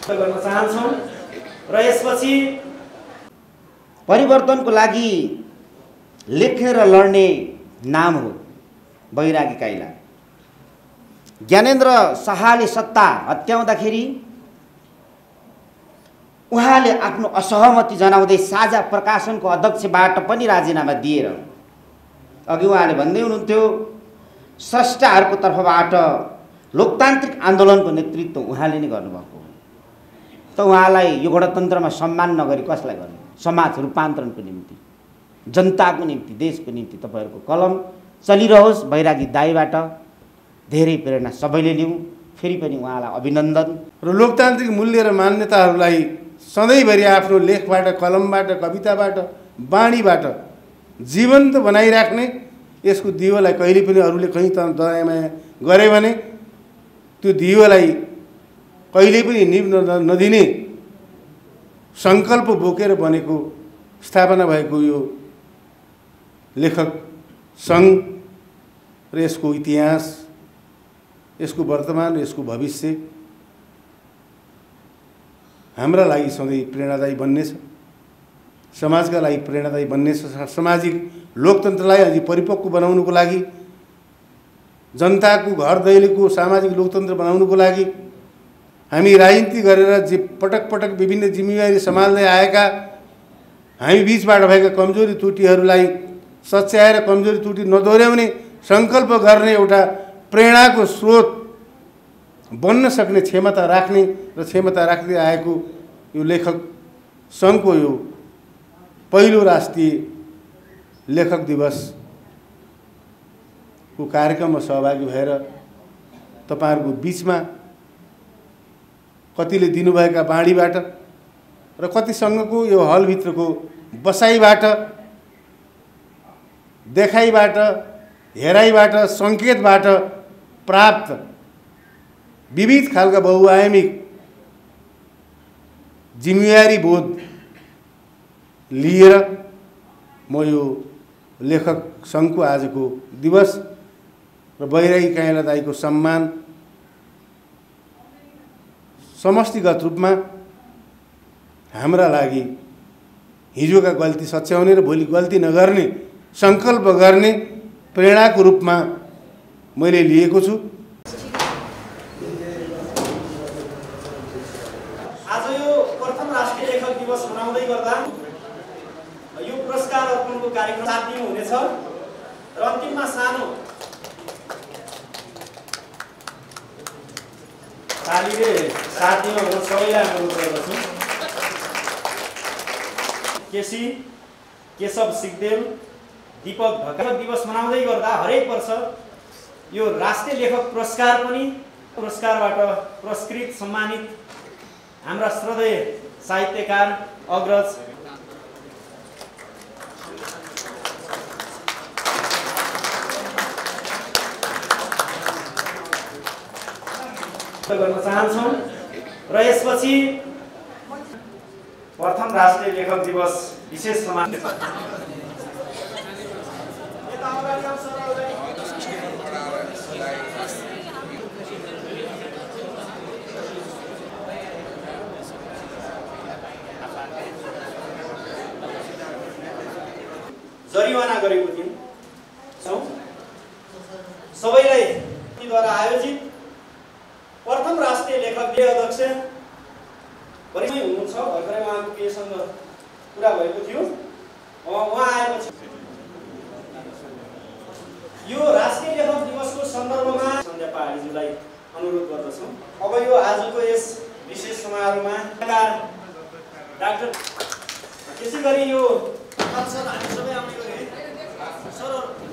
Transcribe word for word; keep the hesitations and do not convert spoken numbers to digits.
गर्न चाहन्छौँ र यसपछि परिवर्तनको लागि लेख्ने र लड्ने नाम हो बैरागी काइला। ज्ञानेन्द्र शाहले सत्ता हत्याउँदाखेरि उहाँले आफ्नो असहमति जनाउँदै साझा प्रकाशनको अध्यक्षबाट पनि राजीनामा दिएर अघि उहाँले भन्दै हुनुहुन्थ्यो स्रष्टाहरूको तर्फबाट लोकतान्त्रिक आन्दोलनको नेतृत्व उहाँले नै गर्नुभएको हो। त उहाँलाई यो गणतन्त्रमा सम्मान नगरी कसलाई गर्ने? समाज रूपान्तरणको निम्ति, जनताको निम्ति, देशको निम्ति तपाईहरुको कलम चलिरहोस्। बैरागी दाइबाट धेरै प्रेरणा सबैले लिउँ। फेरि पनि उहाँलाई अभिनन्दन। र लोकतान्त्रिक मूल्य र मान्यताहरूलाई सधैँभरि आफ्नो लेखबाट, कलमबाट, कविताबाट, बाणीबाट जीवन्त बनाइराख्ने यसको दियोलाई कहिले पनि अरूले कहीँ त दयामाया गरे भने त्यो दियोलाई कहिले पनि निभ्न नदिने सङ्कल्प बोकेर बनेको स्थापना भएको यो लेखक सङ्घ र यसको इतिहास, यसको वर्तमान र यसको भविष्य हाम्रा लागि सधैँ प्रेरणादायी बन्नेछ। समाजका लागि प्रेरणादायी बन्नेछ। सामाजिक लोकतन्त्रलाई अझै परिपक्व बनाउनुको लागि, जनताको घर दैलोको सामाजिक लोकतन्त्र बनाउनुको लागि हामी राजनीति गरेर जे पटक पटक विभिन्न जिम्मेवारी सम्हाल्दै आएका हामी बीचबाट भएका कमजोरी त्रुटिहरूलाई सच्याएर कमजोरी त्रुटि नदोहोर्याउने सङ्कल्प गर्ने एउटा प्रेरणाको स्रोत बन्न सक्ने क्षमता राख्ने र क्षमता राख्दै आएको यो लेखक सङ्घको यो पहिलो राष्ट्रिय लेखक दिवसको कार्यक्रममा सहभागी भएर तपाईहरुको बीचमा कतिले दिनुभएका बाणीबाट र कति सँगको यो हलभित्रको बसाइबाट, देखाइबाट, हेराइबाट, सङ्केतबाट प्राप्त विविध खालका बहुआयामिक जिम्मेवारी बोध लिएर म यो लेखक सङ्घको आजको दिवस र बैरागी काइला दाइको सम्मान समष्टिगत रूपमा हाम्रा लागि हिजोका गल्ती सच्याउने र भोलि गल्ती नगर्ने सङ्कल्प गर्ने प्रेरणाको रूपमा मैले लिएको छु। आज यो प्रथम राष्ट्रिय लेखक दिवस मनाउँदै गर्दा यो पुरस्कार अर्पणको कार्यक्रम सात दिन हुनेछ र अन्तिममा सानो तालीले साथ दिनु म सबैलाई अनुरोध गर्दछु। केसी केशव सिगदेल, दीपक ढकाल दिवस मनाउँदै गर्दा हरेक वर्ष यो राष्ट्रिय लेखक पुरस्कार पनि पुरस्कारबाट पुरस्कृत सम्मानित हाम्रा श्रद्धेय साहित्यकार अग्रज गर्न चाहन्छौँ र यसपछि प्रथम राष्ट्रिय लेखक दिवस विशेष सम्मान जरिवाना गरेको थियौँ। सबैलाई द्वारा आयोजित प्रथम राष्ट्रिय लेखक अध्यक्ष परिचय हुनुहुन्छ। भर्खरै उहाँको केसँग कुरा भएको थियो। उहाँ आएपछि यो राष्ट्रिय लेखक दिवसको सन्दर्भमा सन्ध्या पहाडीज्यूलाई अनुरोध गर्दछौँ। अब यो आजको यस विशेष समारोहमा डाक्टर त्यसै गरी यो हामी सबै आउने गरे सर